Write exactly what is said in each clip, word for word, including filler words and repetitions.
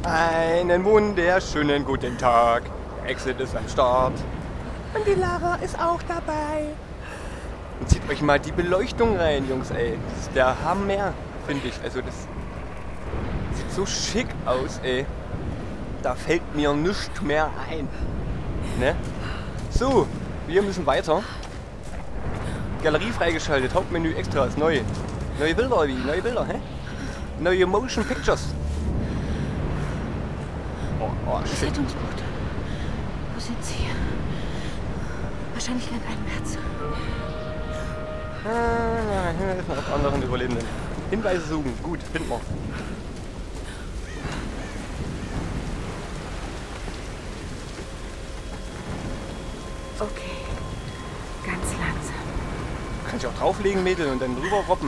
Einen wunderschönen guten Tag. Exit ist am Start. Und die Lara ist auch dabei. Und zieht euch mal die Beleuchtung rein, Jungs, ey. Das ist der Hammer, finde ich. Also das sieht so schick aus, ey. Da fällt mir nichts mehr ein. Ne? So, wir müssen weiter. Galerie freigeschaltet, Hauptmenü Extras, neu. Neue Bilder, wie? Neue Bilder, hä? Neue Motion Pictures. Oh, oh, Das shit. Rettungsboot. Wo sind sie? Wahrscheinlich landeinwärts. Ah, Hilfe auf anderen Überlebenden. Hinweise suchen, gut, finden wir. Okay. Ganz langsam. Kannst du auch drauflegen, Mädel, und dann drüber robben.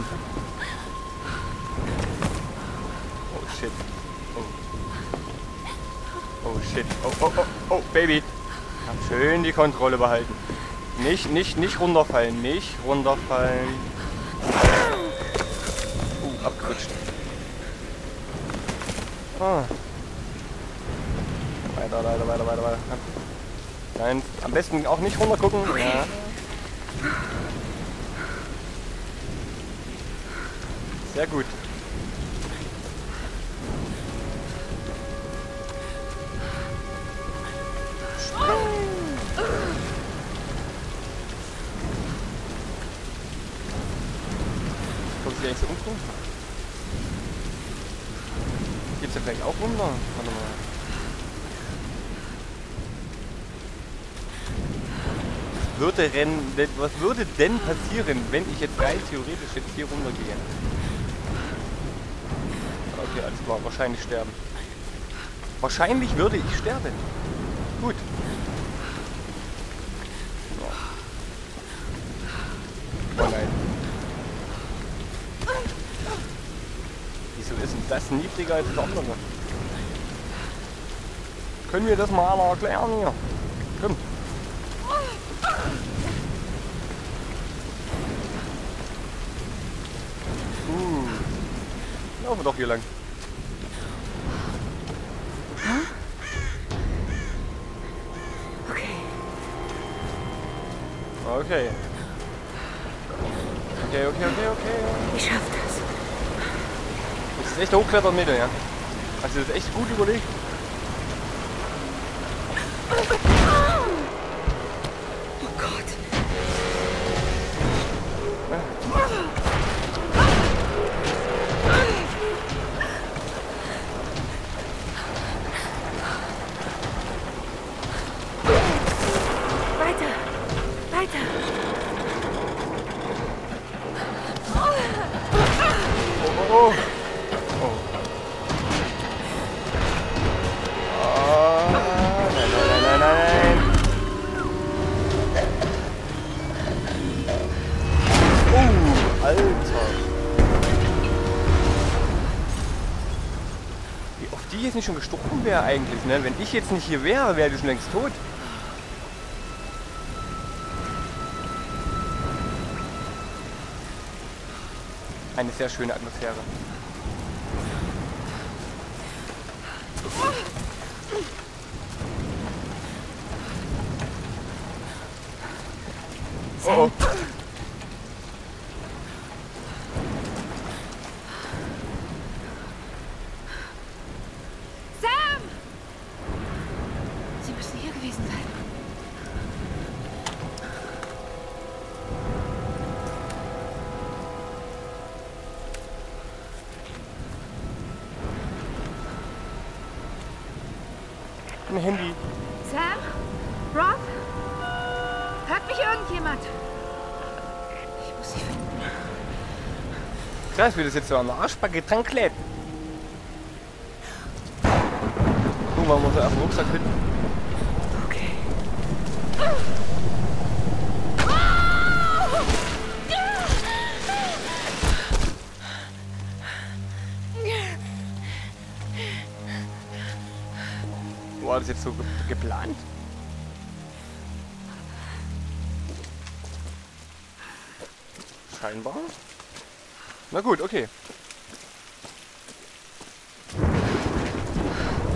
Oh shit. Oh. Oh shit. Oh, oh, oh, oh, Baby. Hab schön die Kontrolle behalten. Nicht, nicht, nicht runterfallen. Nicht runterfallen. Uh, abgerutscht. Ah. Weiter, weiter, weiter, weiter, weiter. Nein, am besten auch nicht runter gucken. Ja. Sehr gut. Kommt sie eigentlich so unten? Geht's ja gleich auch runter? Warte mal. Was würde, denn, was würde denn passieren, wenn ich jetzt rein theoretisch jetzt hier runter gehe? Okay, alles klar, wahrscheinlich sterben. Wahrscheinlich würde ich sterben. Gut. So. Oh nein. Wieso ist denn das niedriger als das andere? Können wir das mal einer erklären hier? Komm. Uh. Laufen wir doch hier lang. Okay. Okay. Okay, okay, okay, okay. Ich schaff das. Das ist echt hochklettern Meter, ja. Also das ist echt gut überlegt. Oh Gott. Weiter. Weiter. Oh, oh, oh. Oh. Ah, nein, nein, nein, nein, nein. Oh, Alter. Wie oft die jetzt nicht schon gestorben wäre eigentlich, ne? Wenn ich jetzt nicht hier wäre, wäre die schon längst tot. Eine sehr schöne Atmosphäre. Oh, oh. Sam! Sie müssen hier gewesen sein. Ein Handy. Sam? Rob? Hört mich irgendjemand? Ich muss sie finden. Krass, wie das jetzt so an der Arschbacke dran klebt. Gucken wir mal, so erst den Rucksack finden. Okay. War das jetzt so ge geplant? Scheinbar. Na gut, okay.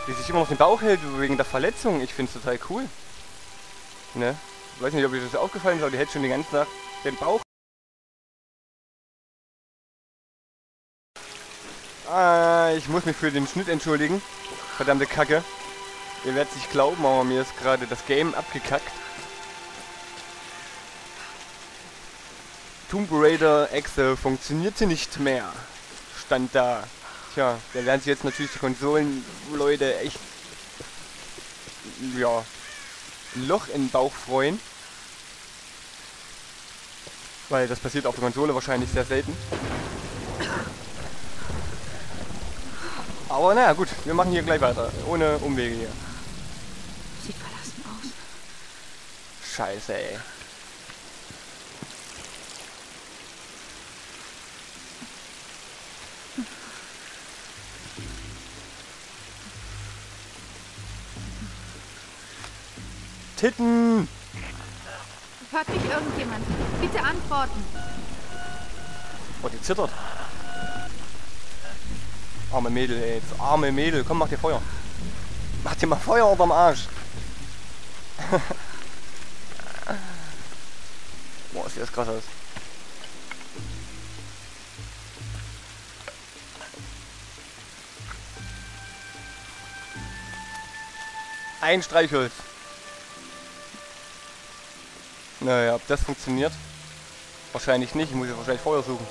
die sich immer noch den Bauch hält wegen der Verletzung. Ich finde es total cool. Ne? Ich weiß nicht, ob euch das aufgefallen ist, aber die hält schon die ganze Nacht den Bauch. Ah, ich muss mich für den Schnitt entschuldigen. Verdammte Kacke. Ihr werdet es nicht glauben, aber mir ist gerade das Game abgekackt. Tomb Raider Exe funktionierte nicht mehr. Stand da. Tja, da werden sich jetzt natürlich die Konsolenleute echt, ja, ein Loch in den Bauch freuen. Weil das passiert auf der Konsole wahrscheinlich sehr selten. Aber naja, gut, wir machen hier gleich weiter. Ohne Umwege hier. Sieht verlassen aus. Scheiße, ey. Titten! Hört mich irgendjemand? Bitte antworten. Oh, die zittert. Arme Mädel, ey. Das arme Mädel. Komm, mach dir Feuer. Mach dir mal Feuer unterm Arsch. Boah, sieht das krass aus. Ein Streichholz. Naja, ob das funktioniert? Wahrscheinlich nicht. Ich muss jetzt wahrscheinlich Feuer suchen.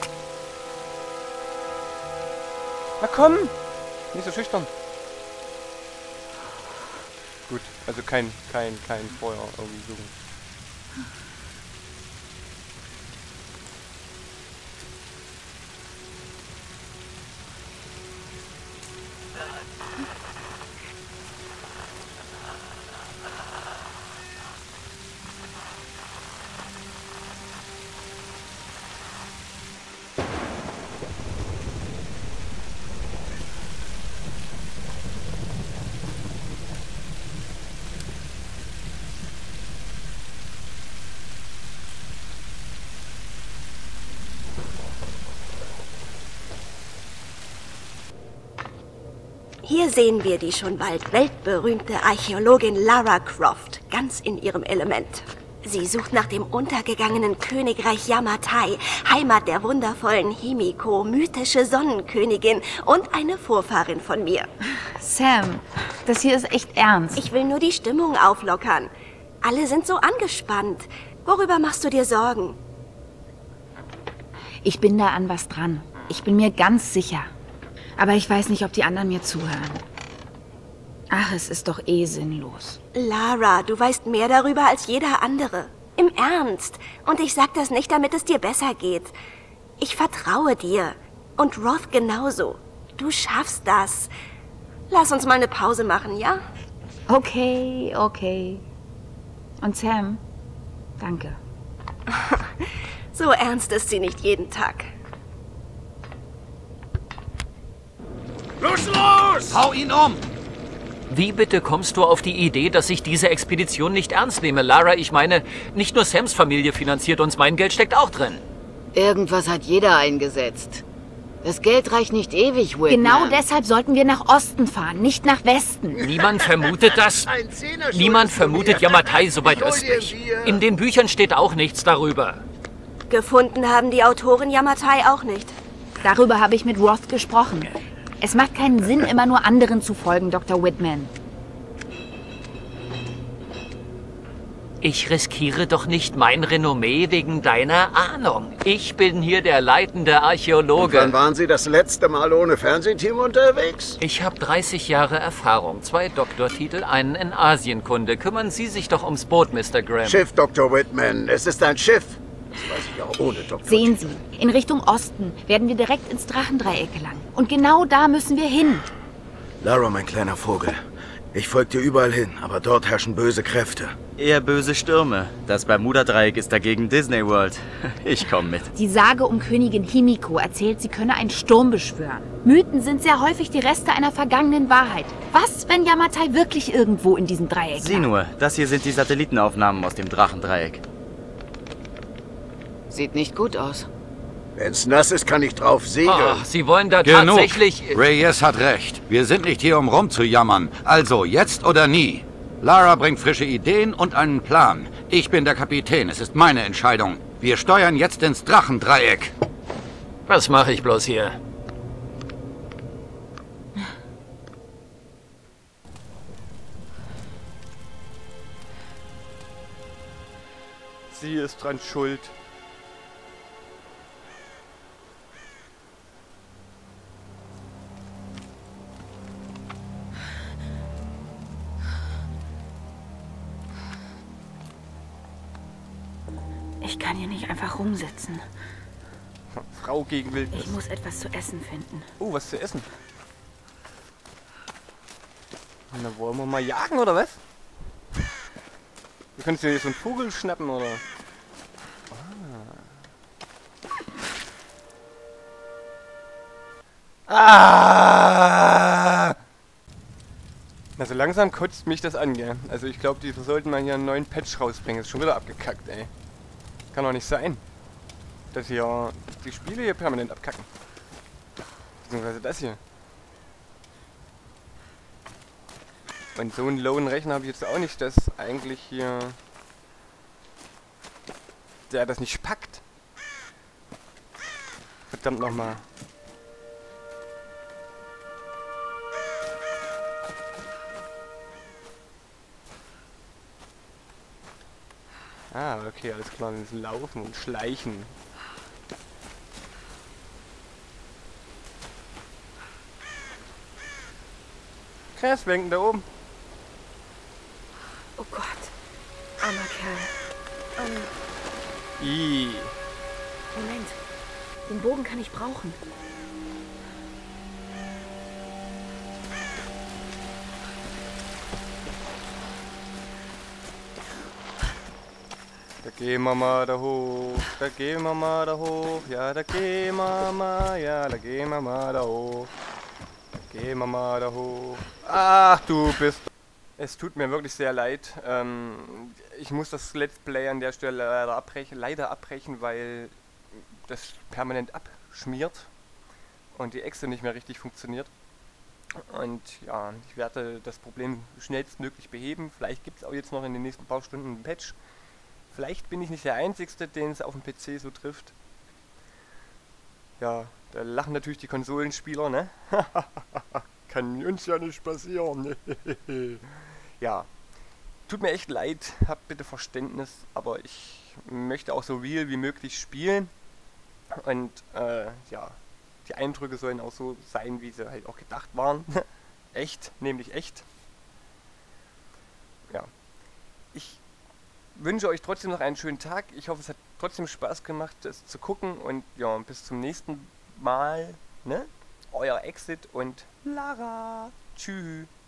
Na komm! Nicht so schüchtern. Gut, also kein, kein, kein Feuer irgendwie suchen. Hier sehen wir die schon bald weltberühmte Archäologin Lara Croft, ganz in ihrem Element. Sie sucht nach dem untergegangenen Königreich Yamatai, Heimat der wundervollen Himiko, mythische Sonnenkönigin und eine Vorfahrin von mir. Sam, das hier ist echt ernst. Ich will nur die Stimmung auflockern. Alle sind so angespannt. Worüber machst du dir Sorgen? Ich bin da an was dran. Ich bin mir ganz sicher. Aber ich weiß nicht, ob die anderen mir zuhören. Ach, es ist doch eh sinnlos. Lara, du weißt mehr darüber als jeder andere. Im Ernst. Und ich sag das nicht, damit es dir besser geht. Ich vertraue dir. Und Roth genauso. Du schaffst das. Lass uns mal eine Pause machen, ja? Okay, okay. Und Sam, danke. So ernst ist sie nicht jeden Tag. Los, los! Hau ihn um! Wie bitte kommst du auf die Idee, dass ich diese Expedition nicht ernst nehme, Lara? Ich meine, nicht nur Sams Familie finanziert uns, mein Geld steckt auch drin. Irgendwas hat jeder eingesetzt. Das Geld reicht nicht ewig, Whitman. Genau deshalb sollten wir nach Osten fahren, nicht nach Westen. Niemand vermutet das. Niemand vermutet Yamatai so weit östlich. In den Büchern steht auch nichts darüber. Gefunden haben die Autoren Yamatai auch nicht. Darüber habe ich mit Roth gesprochen. Es macht keinen Sinn, immer nur anderen zu folgen, Doktor Whitman. Ich riskiere doch nicht mein Renommee wegen deiner Ahnung. Ich bin hier der leitende Archäologe. Und wann waren Sie das letzte Mal ohne Fernsehteam unterwegs? Ich habe dreißig Jahre Erfahrung, zwei Doktortitel, einen in Asienkunde. Kümmern Sie sich doch ums Boot, Mister Graham. Schiff, Doktor Whitman. Es ist ein Schiff. Das weiß ich auch ohne Doktor. Sehen Sie, in Richtung Osten werden wir direkt ins Drachendreieck gelangen. Und genau da müssen wir hin. Lara, mein kleiner Vogel. Ich folge dir überall hin, aber dort herrschen böse Kräfte. Eher böse Stürme. Das Bermuda-Dreieck ist dagegen Disney World. Ich komme mit. Die Sage um Königin Himiko erzählt, sie könne einen Sturm beschwören. Mythen sind sehr häufig die Reste einer vergangenen Wahrheit. Was, wenn Yamatai wirklich irgendwo in diesem Dreieck Sieh lag? nur, das hier sind die Satellitenaufnahmen aus dem Drachendreieck. Sieht nicht gut aus. Wenn's nass ist, kann ich drauf segeln. Ach, Sie wollen da Genug. tatsächlich... Reyes hat recht. Wir sind nicht hier, um rumzujammern. Also, jetzt oder nie. Lara bringt frische Ideen und einen Plan. Ich bin der Kapitän. Es ist meine Entscheidung. Wir steuern jetzt ins Drachendreieck. Was mache ich bloß hier? Sie ist dran schuld. Ich kann hier nicht einfach rumsitzen. Frau gegen Wildnis. Ich muss etwas zu essen finden. Oh, was zu essen. Na, wollen wir mal jagen, oder was? Wir können uns hier so einen Vogel schnappen, oder? Ah! Ah! Na, so langsam kotzt mich das an, gell? Also ich glaube, die sollten mal hier einen neuen Patch rausbringen. Ist schon wieder abgekackt, ey. Kann doch nicht sein, dass hier die Spiele hier permanent abkacken. Beziehungsweise das hier. Und so einen lowen Rechner habe ich jetzt auch nicht, dass eigentlich hier der das nicht packt. Verdammt nochmal. Ah, okay, alles klar, wir müssen laufen und schleichen. Krass, wenken da oben. Oh Gott. Armer Kerl. Ähm, Ih. Moment. Den Bogen kann ich brauchen. Da gehen wir mal da hoch, da gehen wir mal da hoch, ja, da gehen wir mal, ja, da gehen wir mal da hoch. Da gehen wir mal da hoch. Ach, du bist... Es tut mir wirklich sehr leid. Ähm, ich muss das Let's Play an der Stelle leider abbrechen, leider abbrechen, weil das permanent abschmiert und die Echse nicht mehr richtig funktioniert. Und ja, ich werde das Problem schnellstmöglich beheben. Vielleicht gibt es auch jetzt noch in den nächsten paar Stunden einen Patch. Vielleicht bin ich nicht der Einzige, den es auf dem P C so trifft. Ja, da lachen natürlich die Konsolenspieler, ne? Kann uns ja nicht passieren. Ja, tut mir echt leid, habt bitte Verständnis, aber ich möchte auch so real wie möglich spielen. Und äh, ja, die Eindrücke sollen auch so sein, wie sie halt auch gedacht waren. Echt, nämlich echt. Ja, ich wünsche euch trotzdem noch einen schönen Tag. Ich hoffe, es hat trotzdem Spaß gemacht, es zu gucken. Und ja, bis zum nächsten Mal. Ne? Euer Exit und Lara. Tschüss.